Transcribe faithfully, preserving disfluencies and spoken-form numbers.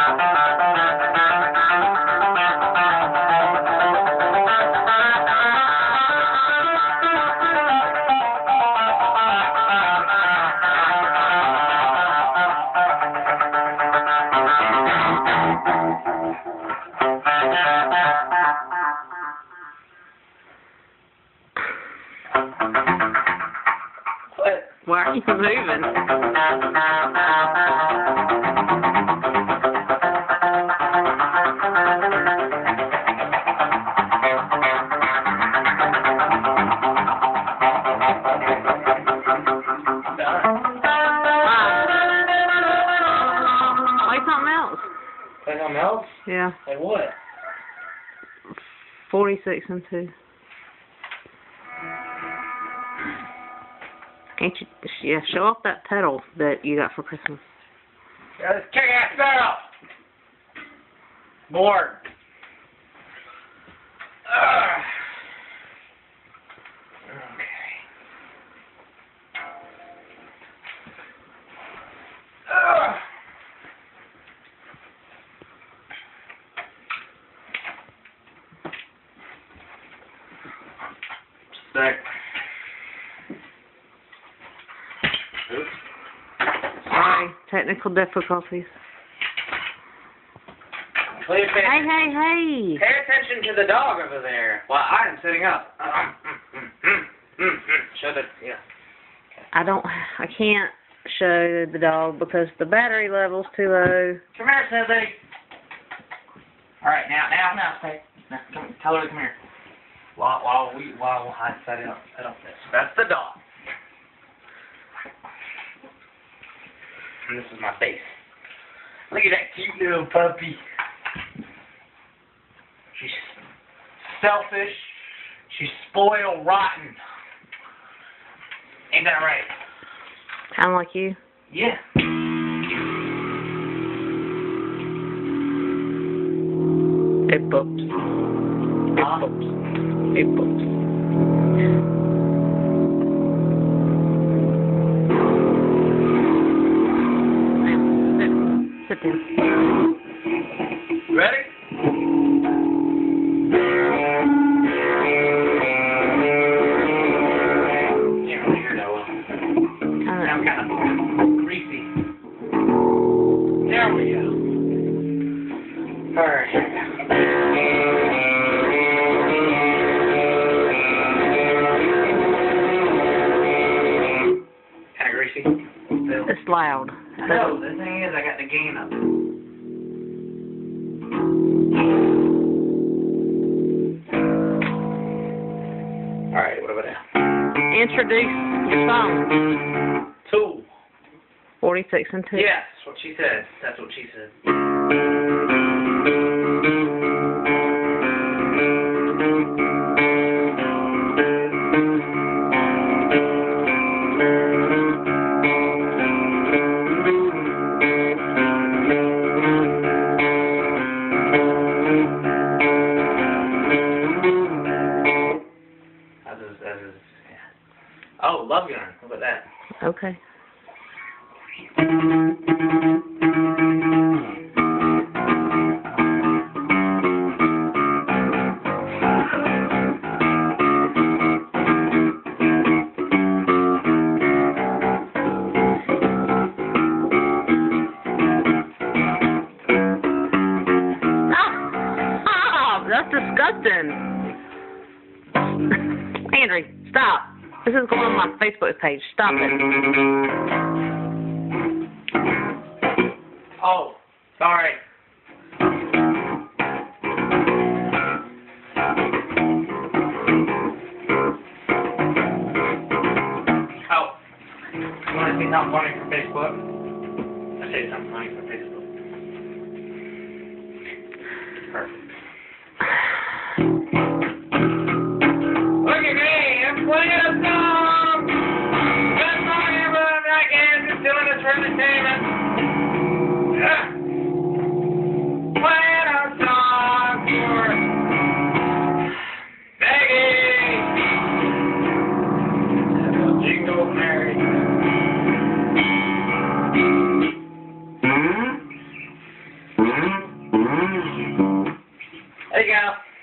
Why are you moving? Play something else. Play something else? Yeah. Like what? Forty-six and two. Can't you, yeah, show off that pedal that you got for Christmas. Yeah, this kick-ass pedal! Bored. Ugh. Okay. Ugh. Sec. Oops. Sorry, technical difficulties. Please pay, Hey, hey, hey! pay attention to the dog over there while I'm sitting up. Shut it. Yeah. I don't, I can't show the dog because the battery level's too low. Come here, Sydney. All right, now, now, now, stay. Now, come, tell her to come here. While, while we, while I set it up, set up this. That's the dog. And this is my face. Look at that cute little puppy. She's selfish. She's spoiled rotten. Ain't that right? Kind of like you. Yeah. It boops. It Huh? boops. It boops. Sit down. Ready? Can't really hear that well. Kinda. I'm kind of greasy. There we go. All right, here we go. Kind of greasy. Still. It's loud. No, the thing is, I got the gain up. All right, what about now? Introduce your song. Two. Forty-six and two. Yes, that's what she said. That's what she said. That is, that is, yeah. Oh, Love Gun. What about that? Okay. Ah, that's disgusting. Landry, stop. This is going on my Facebook page. Stop it. Oh, sorry. Oh, you want to see something funny for Facebook? I'll say something funny for Facebook. Perfect. Look at me, I'm playing a song! Best song ever, I guess, it's doing it for entertainment. Yeah. Playing a song for Peggy! Jingle Mary. There you go.